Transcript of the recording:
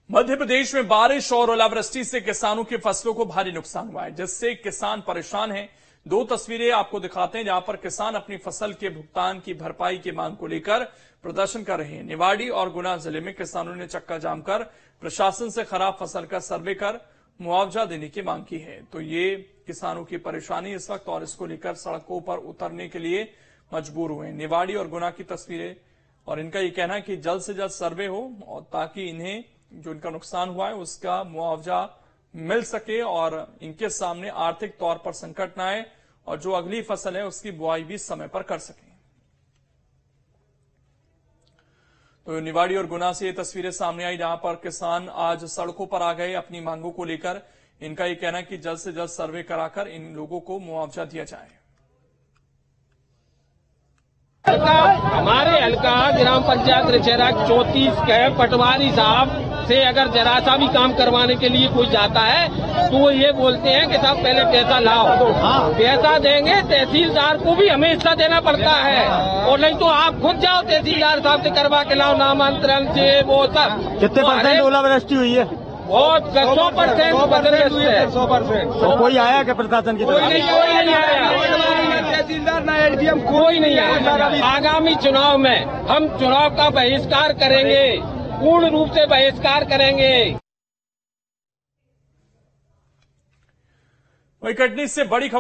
मध्य प्रदेश में बारिश और ओलावृष्टि से किसानों की फसलों को भारी नुकसान हुआ है, जिससे किसान परेशान हैं। दो तस्वीरें आपको दिखाते हैं जहां पर किसान अपनी फसल के भुगतान की भरपाई की मांग को लेकर प्रदर्शन कर रहे हैं। निवाड़ी और गुना जिले में किसानों ने चक्का जाम कर प्रशासन से खराब फसल का सर्वे कर मुआवजा देने की मांग की है। तो ये किसानों की परेशानी इस वक्त, और इसको लेकर सड़कों पर उतरने के लिए मजबूर हुए। निवाड़ी और गुना की तस्वीरें, और इनका ये कहना है कि जल्द से जल्द सर्वे हो और ताकि इन्हें जो इनका नुकसान हुआ है उसका मुआवजा मिल सके और इनके सामने आर्थिक तौर पर संकट न आए और जो अगली फसल है उसकी बुआई भी समय पर कर सके। तो निवाड़ी और गुना से ये तस्वीरें सामने आई जहां पर किसान आज सड़कों पर आ गए अपनी मांगों को लेकर। इनका ये कहना है कि जल्द से जल्द सर्वे कराकर इन लोगों को मुआवजा दिया जाए। हमारे हल्का ग्राम पंचायत रिचेरा 34 के पटवारी साहब से अगर जरा सा भी काम करवाने के लिए कोई जाता है तो वो ये बोलते हैं कि साहब पहले पैसा लाओ। पैसा देंगे, तहसीलदार को भी हमें हिस्सा देना पड़ता है, और नहीं तो आप खुद जाओ तहसीलदार साहब से करवा के लाओ, नामांतरण से वो सब। कितने परसेंट ओलावृष्टि हुई है? बहुत 100%। 100%। तो कोई आया क्या प्रशासन की तरफ? कोई नहीं आया, तहसीलदार ना एडीएम, कोई नहीं आया। आगामी चुनाव में हम चुनाव का बहिष्कार करेंगे, पूर्ण रूप से बहिष्कार करेंगे। वही कटनी से बड़ी खबर